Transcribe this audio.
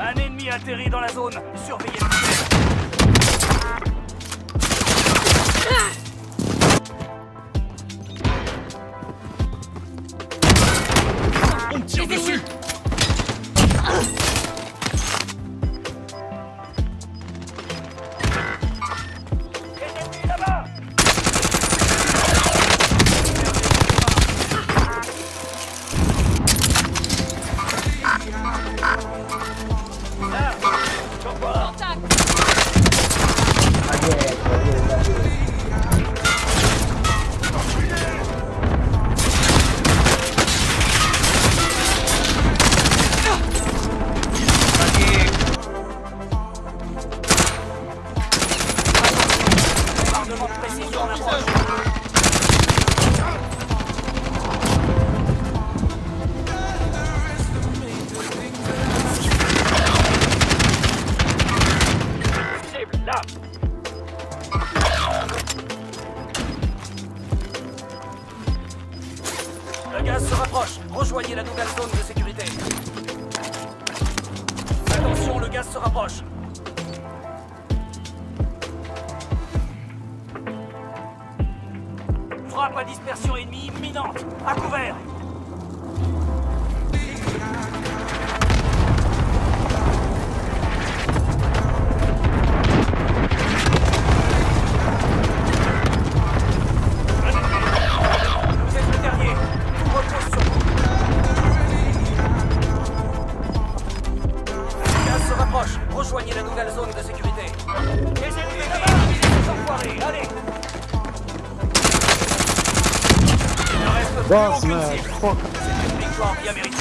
Un ennemi atterrit dans la zone. Surveillez le ciel. On me tire dessus. Le gaz se rapproche. Rejoignez la nouvelle zone de sécurité. Attention, le gaz se rapproche. Frappe à dispersion ennemie imminente. À couvert. Rejoignez la nouvelle zone de sécurité. Les ennemis là-bas, les enfoirés, allez. Il ne reste plus aucune cible. C'est une victoire bien méritée.